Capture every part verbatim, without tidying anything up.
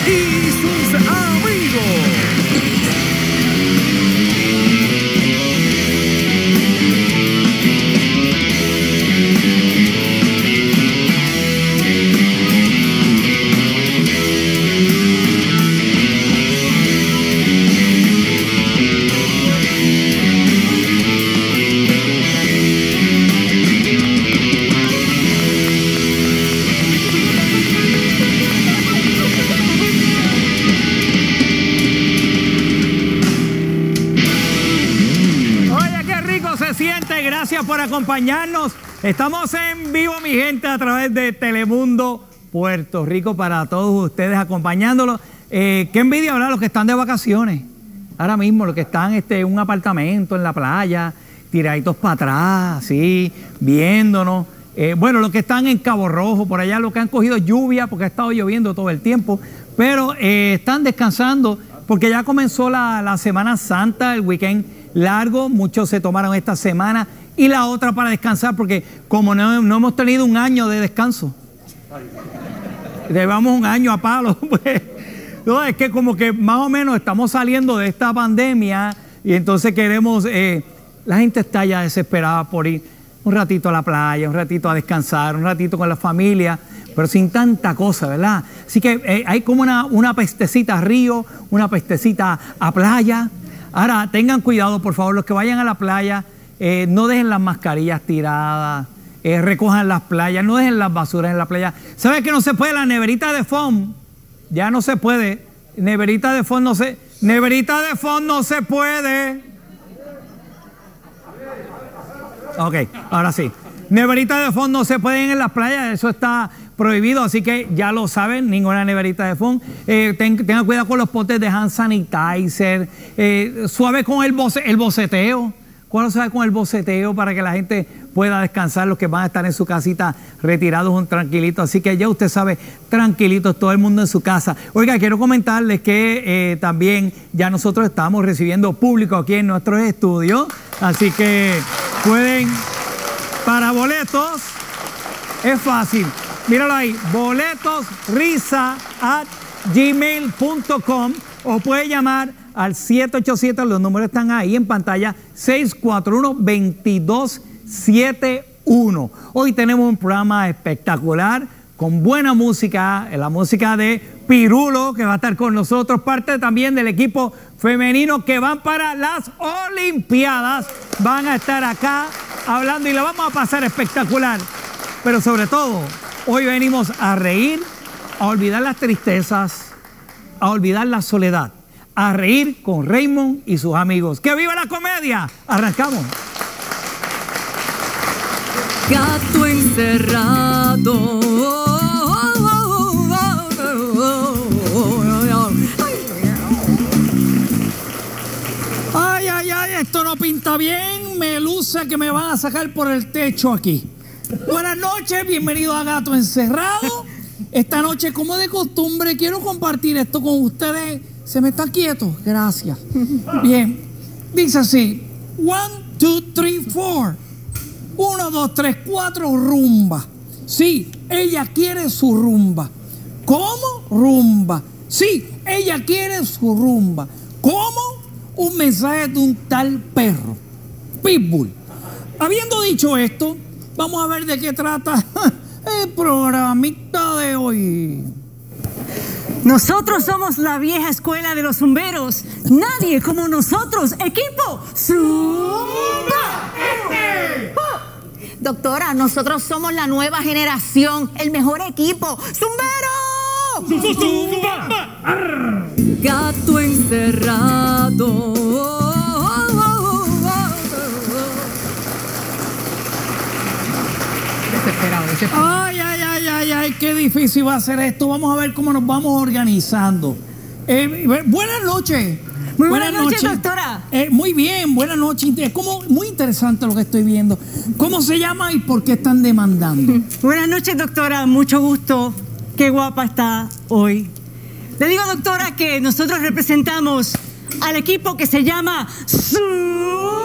y sus amigos. Gracias por acompañarnos. Estamos en vivo, mi gente, a través de Telemundo Puerto Rico para todos ustedes acompañándolos. Eh, qué envidia, ¿verdad? Los que están de vacaciones. Ahora mismo, los que están este, en un apartamento, en la playa, tiraditos para atrás, sí, viéndonos. Eh, bueno, los que están en Cabo Rojo, por allá, los que han cogido lluvia, porque ha estado lloviendo todo el tiempo, pero eh, están descansando porque ya comenzó la, la Semana Santa, el weekend largo. Muchos se tomaron esta semana y la otra para descansar, porque como no, no hemos tenido un año de descanso, llevamos un año a palo, pues, no, es que como que más o menos estamos saliendo de esta pandemia y entonces queremos, eh, la gente está ya desesperada por ir un ratito a la playa, un ratito a descansar, un ratito con la familia, pero sin tanta cosa, ¿verdad? Así que eh, hay como una, una pestecita a río, una pestecita a playa. Ahora, tengan cuidado, por favor, los que vayan a la playa, eh, no dejen las mascarillas tiradas, eh, recojan las playas, no dejen las basuras en la playa. ¿Sabes que no se puede? La neverita de foam, ya no se puede. Neverita de foam no se, neverita de foam no se puede. Ok, ahora sí. Neverita de foam no se pueden en las playas, eso está prohibido, así que ya lo saben, ninguna neverita de foam. Eh, ten, tengan cuidado con los potes de hand sanitizer, eh, suave con el, boce, el boceteo. ¿Cuál suave con el boceteo para que la gente pueda descansar, los que van a estar en su casita retirados un tranquilito? Así que ya usted sabe, tranquilitos, todo el mundo en su casa. Oiga, quiero comentarles que eh, también ya nosotros estamos recibiendo público aquí en nuestros estudios, así que pueden, para boletos, es fácil. Míralo ahí, boletosrisa at gmail punto com, o puede llamar al siete ocho siete, los números están ahí en pantalla, seis cuatro uno, dos dos siete uno. Hoy tenemos un programa espectacular con buena música, la música de Pirulo, que va a estar con nosotros, parte también del equipo femenino que van para las Olimpiadas, van a estar acá hablando y la vamos a pasar espectacular. Pero sobre todo, hoy venimos a reír, a olvidar las tristezas, a olvidar la soledad, a reír con Raymond y sus amigos. ¡Que viva la comedia! Arrancamos. Gato encerrado. Ay, ay, ay, esto no pinta bien. Me luce que me van a sacar por el techo aquí. Buenas noches, bienvenidos a Gato Encerrado. Esta noche, como de costumbre, quiero compartir esto con ustedes. ¿Se me está quieto? Gracias. Bien, dice así: one, two, three, four. Uno, dos, tres, cuatro, rumba. Sí, ella quiere su rumba. ¿Cómo? Rumba. Sí, ella quiere su rumba. ¿Cómo? Un mensaje de un tal perro, Pitbull. Habiendo dicho esto, vamos a ver de qué trata el programita de hoy. Nosotros somos la vieja escuela de los zumberos. Nadie como nosotros. Equipo Zumba. Doctora, nosotros somos la nueva generación, el mejor equipo. ¡Zumbero! ¡Zumba! Gato encerrado. Desesperado, desesperado. Ay, ay, ay, ay, ay, qué difícil va a ser esto. Vamos a ver cómo nos vamos organizando. Eh, buenas noches. Muy buenas, buenas noches, noches, doctora. Eh, muy bien, buenas noches. Es como muy interesante lo que estoy viendo. ¿Cómo se llama y por qué están demandando? Buenas noches, doctora. Mucho gusto. Qué guapa está hoy. Le digo, doctora, que nosotros representamos al equipo que se llama Zumba.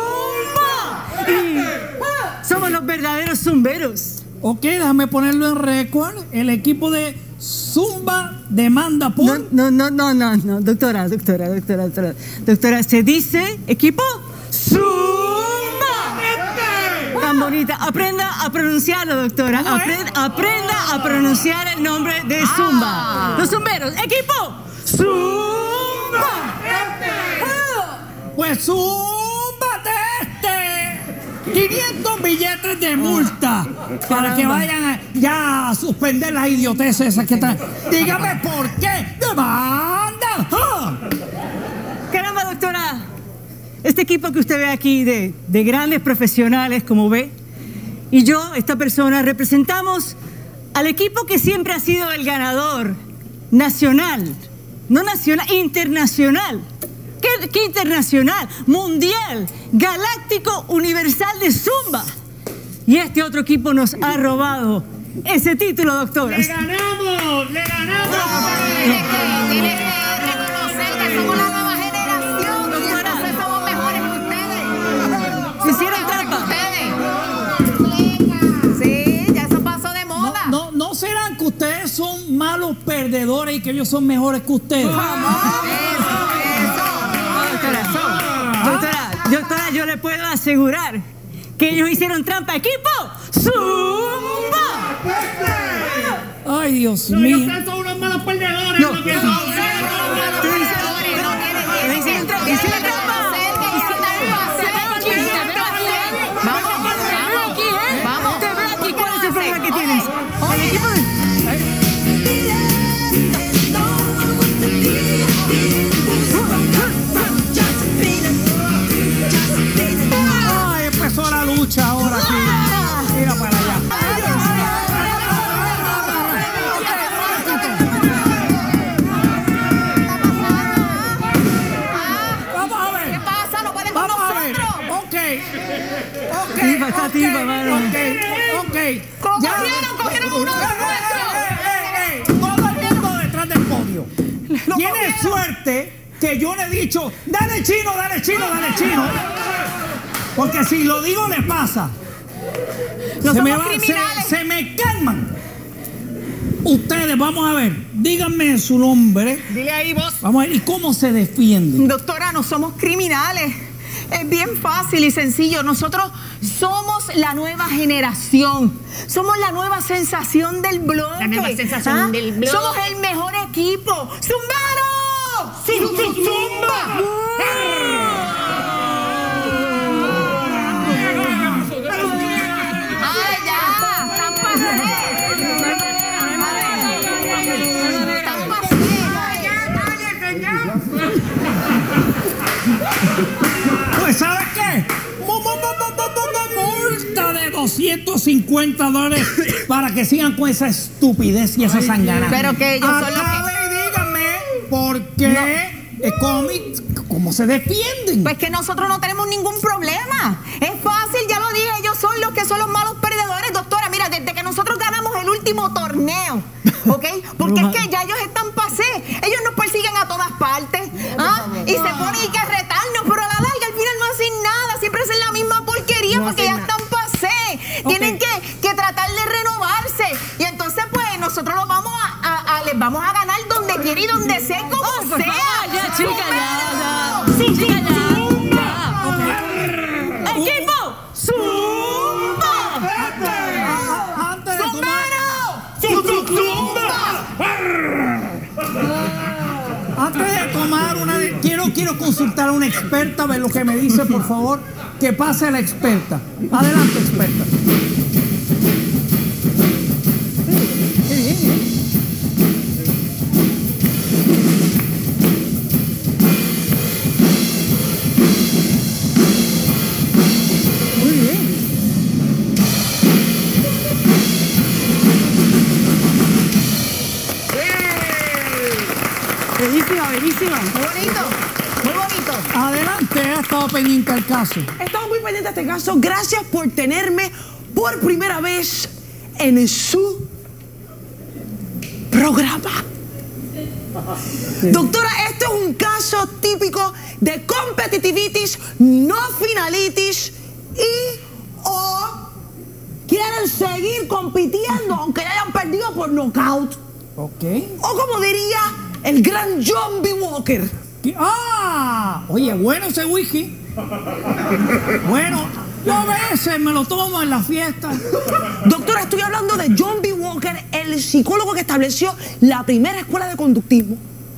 Y somos los verdaderos zumberos. Ok, déjame ponerlo en récord. El equipo de Zumba demanda por... No, no, no, no, no, doctora, doctora, doctora, doctora. Doctora, se dice equipo Zumba. Tan bonita. Aprenda a pronunciarlo, doctora. Aprenda, aprenda a pronunciar el nombre de Zumba. Los zumberos, equipo Zumba. Pues zúmbate este. quinientos billetes de multa para que vayan a, ya a suspender las idioteces esas que están. Dígame por qué. ¡Demanda! ¡Ah! Caramba, doctora. Este equipo que usted ve aquí de, de grandes profesionales, como ve, y yo, esta persona, representamos al equipo que siempre ha sido el ganador nacional, no nacional, internacional. ¿Qué, qué internacional? Mundial, galáctico, universal de Zumba. Y este otro equipo nos ha robado ese título, doctora. ¡Le ganamos! ¡Le ganamos! Tiene que, tiene que reconocer que somos la nueva generación, doctora. Y entonces somos mejores que ustedes. ¿Se hicieron trampa? Ustedes. Sí, ya eso pasó de moda. No, no, ¿no serán que ustedes son malos perdedores y que ellos son mejores que ustedes? Doctora, doctora, yo le puedo asegurar que ellos hicieron trampa. ¡Equipo Zumba! Ay, Dios No, mío. ustedes son unos malos perdedores. No. lo que son. Tú dices, le hicieron trampa, hicieron trampa. Vamos, vamos aquí, ¿eh? Vamos. Te veo aquí. ¿Cuál es el problema que tienes? El equipo de... Ay, empezó la lucha ahora sí. Mira para allá. Vamos a ver. ¿Qué pasa? ¿No pueden con Vamos a ver. nosotros? Ok. Ok. Tifa, está tifa, ok, mano. Ok. Ok. Ya. Cogieron, cogieron uno de los nuestros. Eh, eh, eh, eh. Todo el mundo detrás del podio. Tiene suerte que yo le he dicho, dale chino, dale chino, dale chino. Porque si lo digo le pasa. No se, me somos va- criminales. se, se me calman. Ustedes, vamos a ver, díganme su nombre. Dile ahí vos. Vamos a ver, ¿y cómo se defienden? Doctora, no somos criminales. Es bien fácil y sencillo. Nosotros somos la nueva generación. Somos la nueva sensación del bloque. La nueva sensación del bloque. Somos el mejor equipo. ¡Zumbaro! ¡Sí, sí, zumba! ¡Ay, ya! ¡Están Pues ¿sabes qué? Mo- mo- mo- mo- mo- mo- mo- Multa de doscientos cincuenta dólares para que sigan con esa estupidez y esa sangana. Pero que ellos son los que... Acabe y díganme por qué eh, cómo, cómo se defienden. Pues que nosotros no tenemos ningún problema. Es fácil, ya lo dije, ellos son los que son los malos perdedores, doctora. Mira, desde que nosotros ganamos el último torneo, ¿ok? Porque es que ya ellos están pasé. Ellos nos persiguen a todas partes, ¿ah? Y se ponen y que retarnos, pero a la larga al final no hacen nada. Siempre hacen la misma porquería porque ya están pasé. Tienen que, que tratar de renovarse. Y entonces, pues, nosotros los vamos a, a- a- les vamos a ganar donde quiera y donde sea, como Ay, por sea. favor, ya, chica, ya, ya. Sí, Chica, sí, ya. ¡Equipo Zumba! Antes de tomar, antes de tomar una de- quiero quiero consultar a una experta, a ver lo que me dice, por favor. Que pase la experta. Adelante, experta. Muy bien. Bellísima, bellísima. Muy bonito, muy bonito. Adelante, ha estado pendiente el caso. Estamos muy pendientes de este caso. Gracias por tenerme por primera vez en su programa. Doctora, este es un caso típico de competitivitis, no finalitis y o quieren seguir compitiendo aunque ya hayan perdido por nocaut. Ok. O como diría el gran John B. Walker. ¿Qué? ¡Ah! Oye, bueno ese whisky. Bueno, yo a veces me lo tomo en la fiesta. Doctora, estoy hablando de John B. Walker, el psicólogo que estableció la primera escuela de conductismo.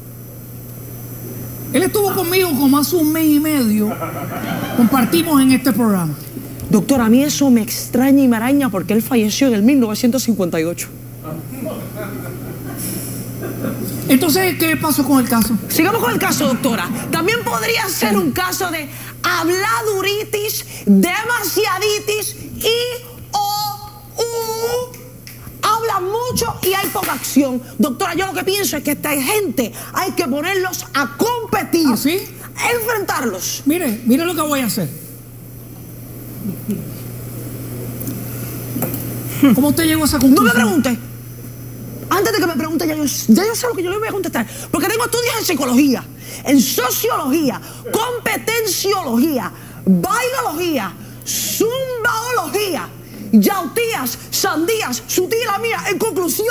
Él estuvo conmigo como hace un mes y medio. Compartimos en este programa. Doctora, a mí eso me extraña y me araña porque él falleció en el mil novecientos cincuenta y ocho. Entonces, ¿qué pasó con el caso? Sigamos con el caso, doctora. También podría ser un caso de habladuritis, demasiaditis y o u. Habla mucho y hay poca acción. Doctora, yo lo que pienso es que esta gente hay que ponerlos a competir. ¿Ah, sí? Enfrentarlos. Mire, mire lo que voy a hacer. ¿Cómo usted llegó a esa No me conclusión? pregunte. Antes de que me pregunte, ya yo, ya yo sé lo que yo le voy a contestar. Porque tengo estudios en psicología, en sociología, competenciología, bailología, zumbaología, yautías, sandías, su tía y la mía. En conclusión,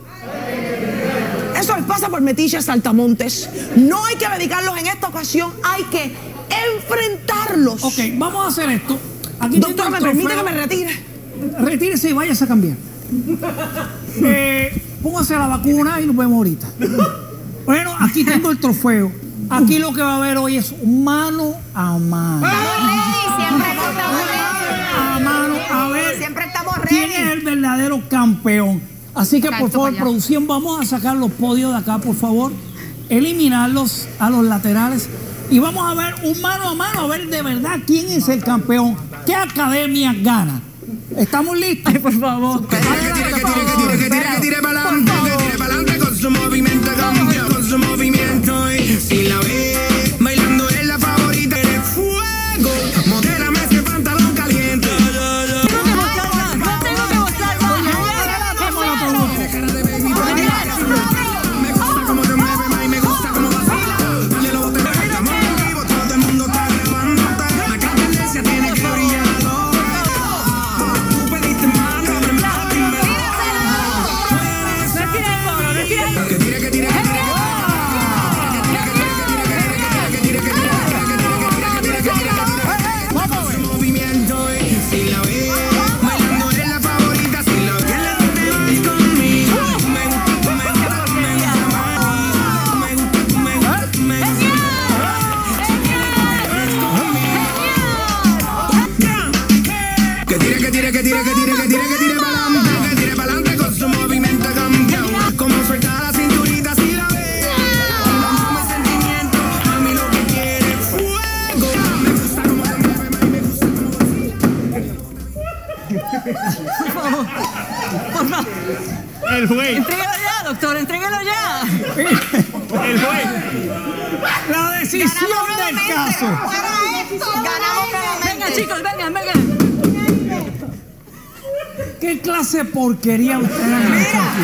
eso les pasa por metiches saltamontes. No hay que medicarlos en esta ocasión, hay que enfrentarlos. Ok, vamos a hacer esto. Aquí Doctora, ¿me permite que me retire? Retírese y váyase a cambiar. Eh, póngase la vacuna y nos vemos ahorita. Bueno, aquí tengo el trofeo. Aquí lo que va a haber hoy es mano a mano. Siempre estamos ready. A mano, a ver Siempre estamos quién es ready. el verdadero campeón. Así que por Salto favor, para allá. producción, vamos a sacar los podios de acá, por favor. Eliminarlos a los laterales. Y vamos a ver un mano a mano, a ver de verdad quién es el campeón. ¿Qué academia gana? ¿Estamos listos? Ay, por favor. Que tire, que tire, que tire, que tire, que tire pa'lante, que tire pa'lante con su movimiento, cambia con su movimiento. Y si la ve bailando es la favorita, eres fuego. Modérame ese pantalón caliente. Tengo que mostrar más. No tengo que mostrar más. Tienes cara de baby, me gusta cómo te mueves, ma, y me gusta cómo vacilas. Dale los botes, estamos en vivo, todo el mundo está grabándote. La tendencia tiene que brillar. Tú pediste más, ábreme la primera. Respira el coro, respira el coro. Que tire, que tire, que tire, movimiento. Y si la ves bailando es la favorita, si la ves te vas conmigo. Me gusta, me gusta, me gusta más. Me gusta, me gusta, me gusta. Que tire, que tire, que tire, que tire, que tire, que tire pa'lante, que tire pa'lante con su movimiento campeón. Como suelta la cinturita si la ves. Dame sentimiento, a mí lo que quiere es fuego. Me gusta como te mueves, ma, y me gusta como Por favor. El juez. Entrégalo ya, doctor, entrégalo ya. El juez. La decisión del caso. Ganamos nuevamente. Venga, chicos, vengan, vengan. ¿Qué clase de porquería ustedes han hecho aquí?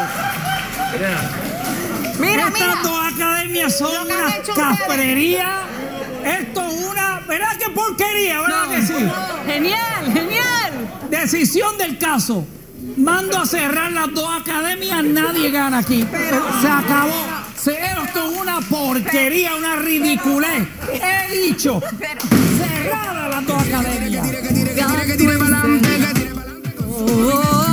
Mira, Estas mira. dos academias son Lo que han una hecho ustedes. cafrería. Esto es una... ¿Verdad que porquería? ¿Verdad que sí? Genial, genial. Decisión del caso. Mando a cerrar las dos academias, nadie gana aquí. Se acabó. Se- Esto es una porquería, una ridiculez. He dicho, cerradas las dos academias. que tire, que tire, que tire, que tire pa'lante, que tire pa'lante con su Oh,